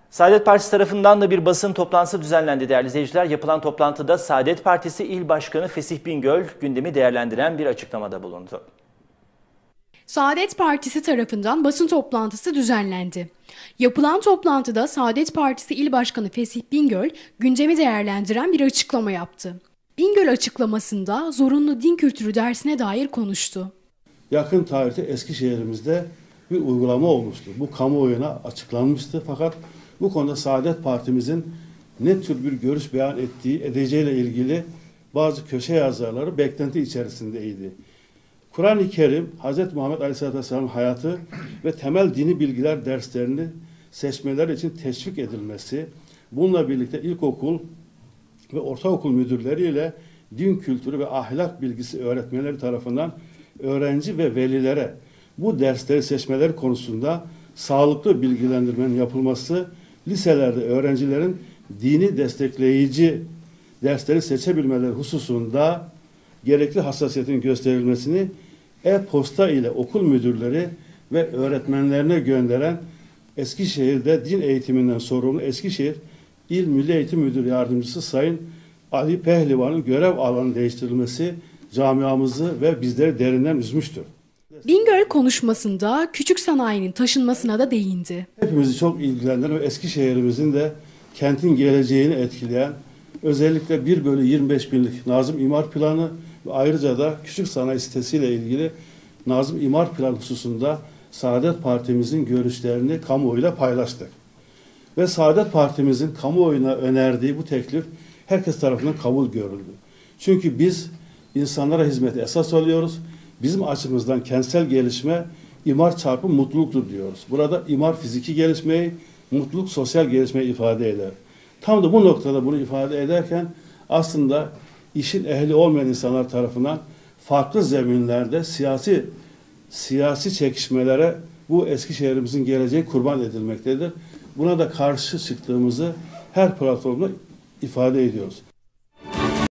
Saadet Partisi tarafından da bir basın toplantısı düzenlendi değerli izleyiciler. Yapılan toplantıda Saadet Partisi İl Başkanı Fesih Bingöl gündemi değerlendiren bir açıklamada bulundu. Saadet Partisi tarafından basın toplantısı düzenlendi. Yapılan toplantıda Saadet Partisi İl Başkanı Fesih Bingöl gündemi değerlendiren bir açıklama yaptı. Bingöl açıklamasında zorunlu din kültürü dersine dair konuştu. Yakın tarihte Eskişehir'imizde bir uygulama olmuştu. Bu kamuoyuna açıklanmıştı. Fakat bu konuda Saadet Partimizin ne tür bir görüş beyan edeceğiyle ilgili bazı köşe yazarları beklenti içerisindeydi. Kur'an-ı Kerim, Hz. Muhammed Aleyhisselatü Vesselam'ın hayatı ve temel dini bilgiler derslerini seçmeleri için teşvik edilmesi, bununla birlikte ilkokul ve ortaokul müdürleriyle din kültürü ve ahlak bilgisi öğretmenleri tarafından öğrenci ve velilere bu dersleri seçmeleri konusunda sağlıklı bilgilendirmenin yapılması, liselerde öğrencilerin dini destekleyici dersleri seçebilmeleri hususunda gerekli hassasiyetin gösterilmesini e-posta ile okul müdürleri ve öğretmenlerine gönderen Eskişehir'de din eğitiminden sorumlu Eskişehir İl Milli Eğitim Müdürü Yardımcısı Sayın Ali Pehlivan'ın görev alanı değiştirilmesi camiamızı ve bizleri derinden üzmüştür. Bingöl konuşmasında küçük sanayinin taşınmasına da değindi. Hepimizi çok ilgilendiren ve Eskişehir'imizin de kentin geleceğini etkileyen özellikle 1/25.000'lik Nazım İmar Planı ve ayrıca da küçük sanayi sitesiyle ilgili Nazım İmar Planı hususunda Saadet Partimizin görüşlerini kamuoyuyla paylaştık. Ve Saadet Partimizin kamuoyuna önerdiği bu teklif herkes tarafından kabul görüldü. Çünkü biz insanlara hizmeti esas alıyoruz. Bizim açımızdan kentsel gelişme imar çarpı mutluluktur diyoruz. Burada imar fiziki gelişmeyi, mutluluk sosyal gelişmeyi ifade eder. Tam da bu noktada bunu ifade ederken aslında işin ehli olmayan insanlar tarafından farklı zeminlerde siyasi çekişmelere bu Eskişehir'imizin geleceği kurban edilmektedir. Buna da karşı çıktığımızı her platformda ifade ediyoruz.